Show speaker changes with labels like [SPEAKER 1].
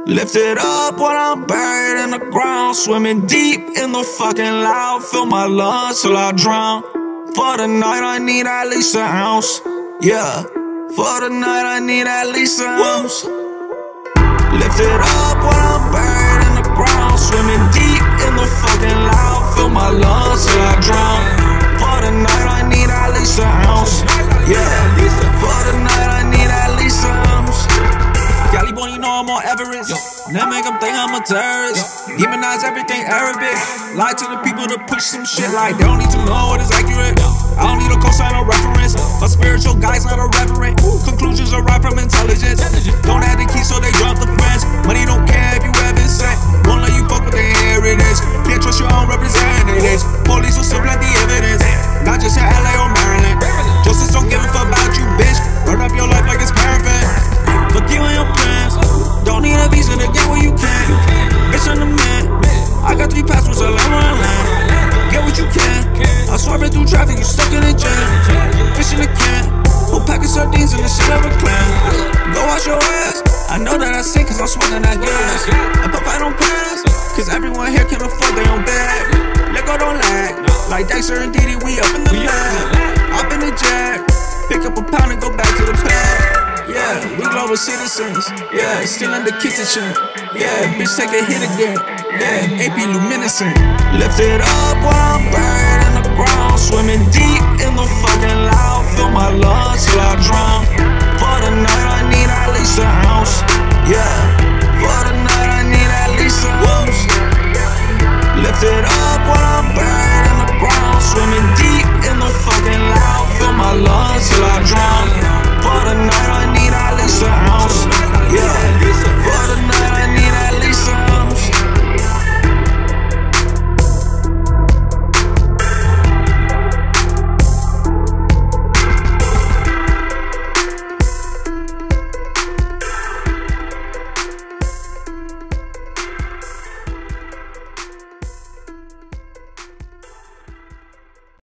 [SPEAKER 1] Lift it up when I'm buried in the ground, swimming deep in the fucking loud. Fill my lungs till I drown. For the night I need at least an ounce. Yeah, for the night I need at least an ounce. Lift it up when I'm buried in the ground, swimming deep in the fucking loud. Fill my lungs till I drown. For the night I need at least an ounce. Yeah, for the night I need at least an ounce. Cali boy, you know I'm on Everest. Then make them think I'm a terrorist. Demonize everything Arabic. Lie to the people to push some shit like they don't need to know what is accurate. I don't need a cosign or reference. My spiritual guy's not a reverend. Conclusions arrive from intelligence. Don't add the key so they drop the friends. Money don't care if you haven't sent. Won't let you fuck with the inheritance. Can't trust your own representatives. Police will still plant the evidence. Not just in LA or Maryland. Justice don't give a fuck about you, bitch. Run up your life like it's paraffin. Fuck you and your plans. Don't need a visa to get where you can. Bitch, I'm the man. I got 3 passports, I land where I land. Get what you can. I'm swerving through traffic, you stuck in a jam. Fish in a can. Whole pack of sardines in the shit of a clan. Go wash your ass. I know that I sin cause I'm smoking that gas. I pop out on pass, cause everyone here can afford their own bag. Let go, don't lag. Like Dexter and Diddy, we up in the lab. Up in the jack. Pick up a pound and go back to the pad. Yeah, we global citizens. Yeah, still in the kitchen. Yeah, bitch, take a hit again. Yeah, AP luminescent. Lift it up while I'm buried in the ground, swimming deep